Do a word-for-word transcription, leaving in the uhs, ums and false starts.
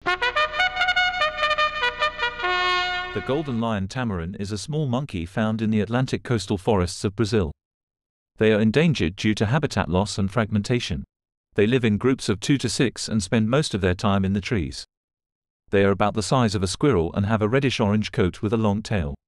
The golden lion tamarin is a small monkey found in the Atlantic coastal forests of Brazil. They are endangered due to habitat loss and fragmentation. They live in groups of two to six and spend most of their time in the trees. They are about the size of a squirrel and have a reddish-orange coat with a long tail.